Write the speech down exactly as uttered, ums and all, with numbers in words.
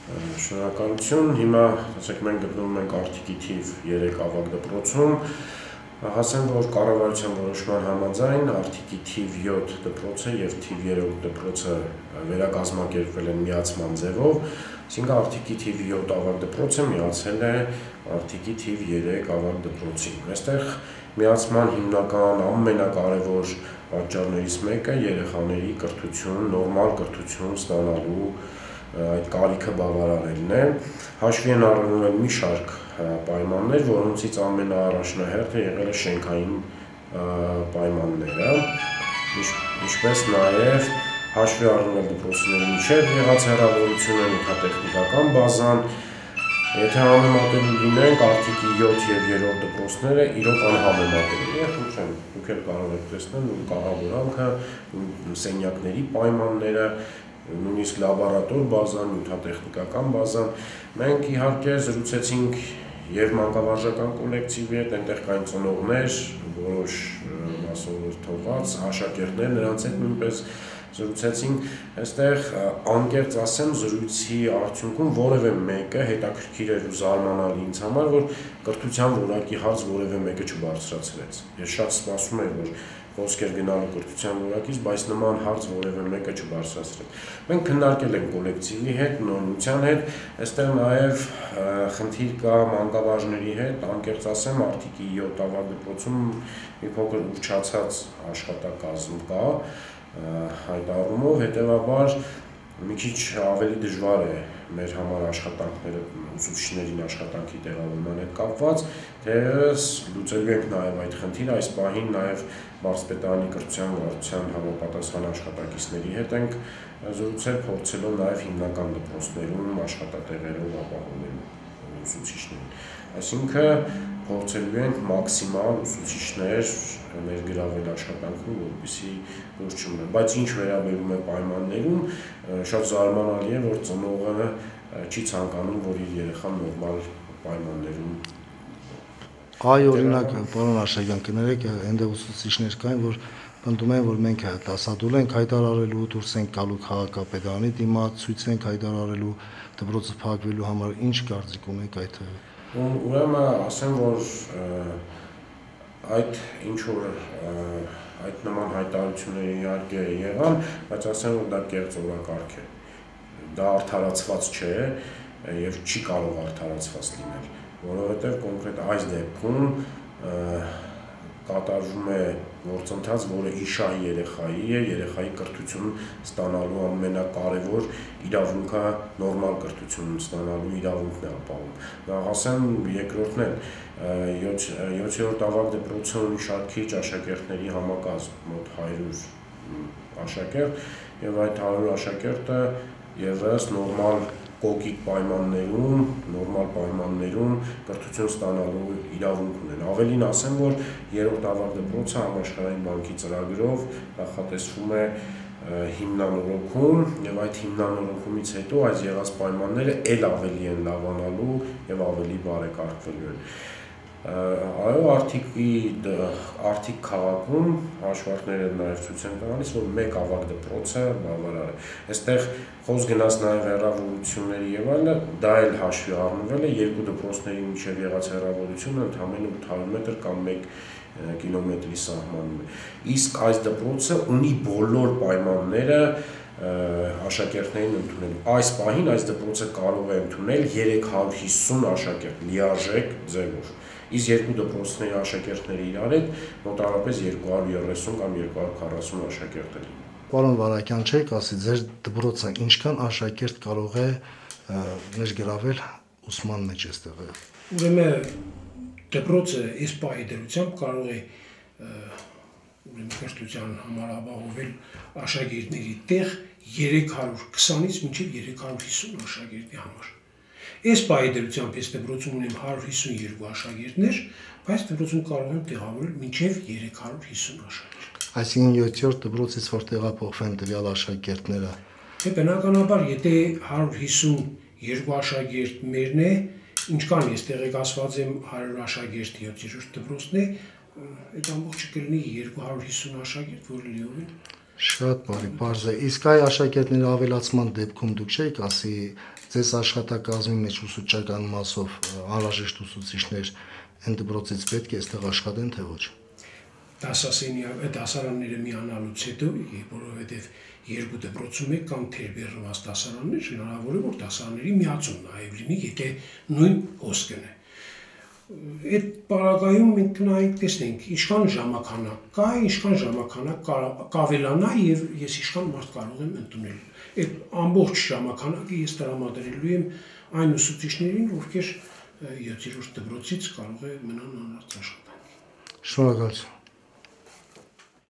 Շնորհակալություն։ Հիմա ասենք մենք գտնվում ենք Արտիկի թիվ երեք ավագ դպրոցում։ Հասեմ, որ կառավարության որոշման համաձայն Արտիկի թիվ յոթ դպրոցը եւ թիվ երեք դպրոցը վերակազմակերպվել են միացման ձևով, այսինքն Արտիկի թիվ յոթ ավագ դպրոցը միացել է Արտիկի թիվ երեք ավագ դպրոցին։ Այստեղ միացման հիմնական ամենակարևոր պատճառներից մեկը երեխաների կրթություն, նորմալ կրթություն ստանալու այդ կարիքը բավարարելն է, հաշվի են առնվել մի շարք պայմաններ, որոնցից ամենաառաջնահերթը եղել է շենքային պայմանները, ինչպես նաև հաշվի առնվել դպրոցների միջև եղած հեռավորությունը, նյութատեխնիկական բազան, եթե համեմատելու լինենք Արտիկի յոթ եւ երրորդ դպրոցները իրոք անհամեմատելի է, խնդրեմ, դուք էլ կարող եք տեսնել կառավարանքը, սենյակների պայմանները, նույնիսկ լաբորատոր բազան, նյութատեխնիկական բազան, մենք իհարկե զրուցեցինք եւ մանկավարժական կոլեկտիվի հետ, այնտեղ կային ծնողներ, որոշ մասնավորված աշակերտներ, նրանց հետ նույնպես զրուցեցինք, այստեղ անկեղծ ասեմ, զրույցի արդյունքում որևէ մեկը հետաքրքիր էր ու զարմանալի ինձ համար, որ կրթության որակի հարց որևէ մեկը չբարձրացրեց։ Ես շատ սպասում եմ, որ խոսքեր գնալու կրթության որակից, բայց նման հարց որևէ մեկը չբարձրացրեց։ Մենք քննարկել ենք կոլեկտիվի հետ, նորմության հետ, այստեղ նաև խնդիր կա մանկավարժների հետ, անկեղծ ասեմ, Արտիկի յոթ ավագ դպրոցում մի փոքր ուռճացած աշխատակազմ կա, այդ առումով, հետևաբար մի քիչ ավելի դժվար է մեր համար աշխատանքները ուսուցիչներին աշխատանքի տեղավորման հետ կապված, թերևս լուծելու ենք նաև այդ խնդիրը, այս պահին նաև մարզպետարանի կրթության վարչության համապատասխան աշխատակիցների հետ ենք զրուցել, փորձելով նաև հիմնական դպրոցներում աշխատատեղերով ապահովել ուսուցիչներին։ Այսինքն փորձելու ենք մաքսիմալ ուսուցիչներ ներգրավել աշխատանքում, որպեսզի ոչ չմնա, բայց ինչ վերաբերում է պայմաններում, շատ զարմանալի է, որ ծնողը չի ցանկանում, որ իր երեխան նորմալ պայմաններում։ Այ օրինակ, պարոն Աշակյան, կներեք, այնտեղ ուսուցիչներ կային, որ պնդում են, որ մենք դասադուլ ենք հայտարարելու, դուրս ենք գալու քաղաքապետարանի դիմաց, ցույց ենք հայտարարելու դպրոցը փակվելու համար, ինչ կարծիք ունեք այդ։ Ուրեմն ասեմ, որ այդ ինչ որ այդ նման հայտարարությունները իհարկե եղան, բայց ասեմ, որ դա կեղծ օրակարգ է։ Դա արդարացված չէ եւ չի կարող արդարացված լինել, որովհետեւ կոնկրետ այս դեպքում կատարվում է գործընթաց, որը իշահի երեխայի է, երեխայի կրթություն ստանալու ամենակարևոր իրավունքը նորմալ կրթություն ստանալու իրավունքն է ապահովում։ Նախ ասեմ, երկրորդն է յոթերորդ ավագ դպրոցը ունի շատ քիչ աշակերտների համակազմ, մոտ հարյուր աշակերտ, եւ այդ հարյուր աշակերտը եւս նորմալ կողիկ պայմաններում, նորմալ պայմաններում կրթություն ստանալու իրավունք ունեն։ Ավելին ասեմ, որ երրորդ ավագ դպրոցը համաշխարհային բանկի ծրագրով նախատեսվում է հիմնանորոգում եւ այդ հիմնանորոգումից հետո այս եղած պայմանները ել ավելի են լավանալու եւ ավելի բարեկարգվելու են։ Այո, Արտիկի Արտիկ քաղաքում հաշվարկները նաև ցույց են տալիս, որ մեկ ավագ դպրոցը բավարար է։ Այստեղ խոսք գնաց նաև հեռավորությունների եւ այլը, դա էլ հաշվի առնվել է, երկու դպրոցների միջև եղած հեռավորությունը ընդամենը ութ հարյուր մետր կամ մեկ կիլոմետրի սահմանում է։ Իսկ այս դպրոցը ունի բոլոր պայմանները աշակերտներին ընդունել։ Այս պահին այս դպրոցը կարող է ընդունել երեք հարյուր հիսուն աշակերտ լիարժեք ձևով։ Իսկ երկու դպրոցների աշակերտները իրար հետ մոտավորապես երկու հարյուր երեսուն կամ երկու հարյուր քառասուն աշակերտ են։ Պարոն Վարակյան, չեք ասի, ձեր դպրոցը ինչքան աշակերտ կարող է ներգրավել ուսման մեջ այստեղ։ Ուրեմն դպրոցը այս պահի դրությամբ կարող է ուրեմն կրթության համար ապահովել աշակերտների տեղ երեք հարյուր քսանից մինչև երեք հարյուր հիսուն աշակերտի համար։ Այս պահի դրությամբ ես դպրոցում ունեմ հարյուր հիսուն երկու աշակերտներ, բայց դպրոցում կարող եմ տեղավորել մինչև երեք հարյուր հիսուն աշակերտ։ Այսինքն յոթերորդ դպրոցից որ տեղափոխվեն տվյալ աշակերտները։ Դե բնականաբար, եթե հարյուր հիսուն երկու աշակերտ մերն է, ինչքան ես տեղեկացված եմ հարյուր աշակերտ յոթերորդ դպրոցն է, այդ ամբողջը կլինի երկու հարյուր հիսուն աշակերտ, որ լիովին Շատ բարի, բարձր է։ Իսկ այ աշակերտների ավելացման դեպքում դուք չեք ասի Ձեզ աշխատակազմի մեջ ուսուցչական մասով անհրաժեշտ ուսուցիչներ այն դպրոցից պետք է այստեղ աշխատեն, թե ոչ։ Դասասենյակ դասարանները միանալուց հետո, որովհետև երկու դպրոցում է կամ թերբեռնված դասարաններ, հնարավոր է որ դասարանների միացում նաև լինի, եթե նույն հոսքն է։ Այդ պարագայում մենք նայենք տեսնենք, ինչքան ժամանակ կա, ինչքան ժամանակ կավելանա եւ ես ինչքան մարդ կարող եմ ընդունել։ Այդ ամբողջ ժամանակը ես տրամադրելու եմ այն ուսուցիչներին, ովքեր յոթերորդ դպրոցից կարող է մնան անհրաժեշտ աշխատանքի։ Շնորհակալություն։